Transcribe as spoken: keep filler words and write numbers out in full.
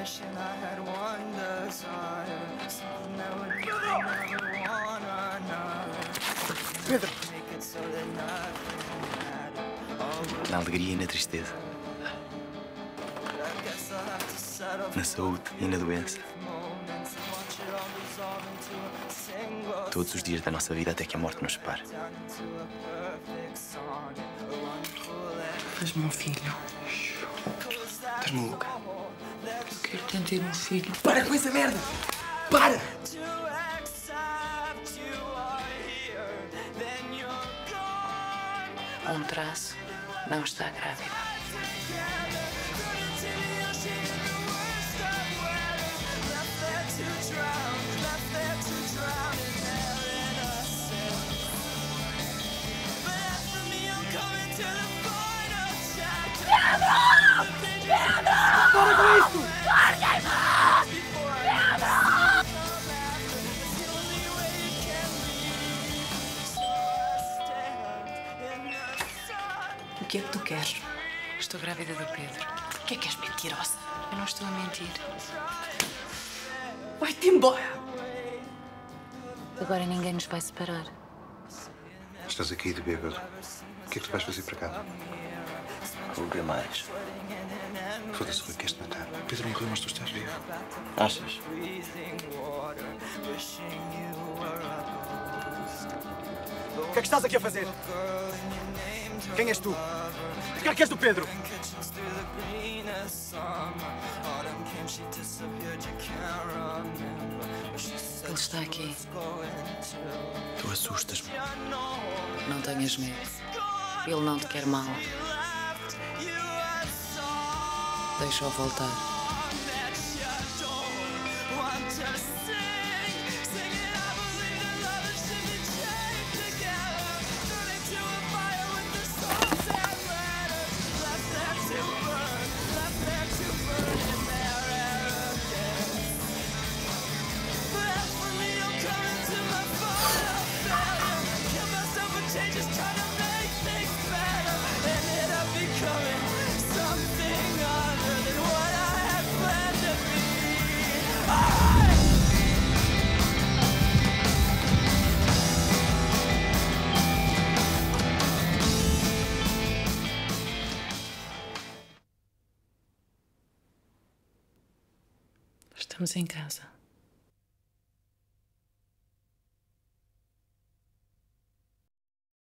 Pedro! Na alegria e na tristeza. Na saúde e na doença. Todos os dias da nossa vida até que a morte nos separe. Mas, meu filho, Estás maluca? eu quero tanto ter um filho. Para com essa merda! Para! Um traço não está grávida. Para com isto! O que é que tu queres? Estou grávida do Pedro. O que é que és mentirosa? Eu não estou a mentir. Vai-te embora! Agora ninguém nos vai separar. Estás aqui de bêbado. O que é que tu vais fazer para cá? Vou beber mais. Foda-se, Rui, queres-te matar? Pedro morreu, mas tu estás vivo. Achas? O que é que estás aqui a fazer? Quem és tu? O que é que és do Pedro? Ele está aqui. Tu assustas-me. Não tenhas medo. Ele não te quer mal. Deixa-o voltar. Estamos em casa.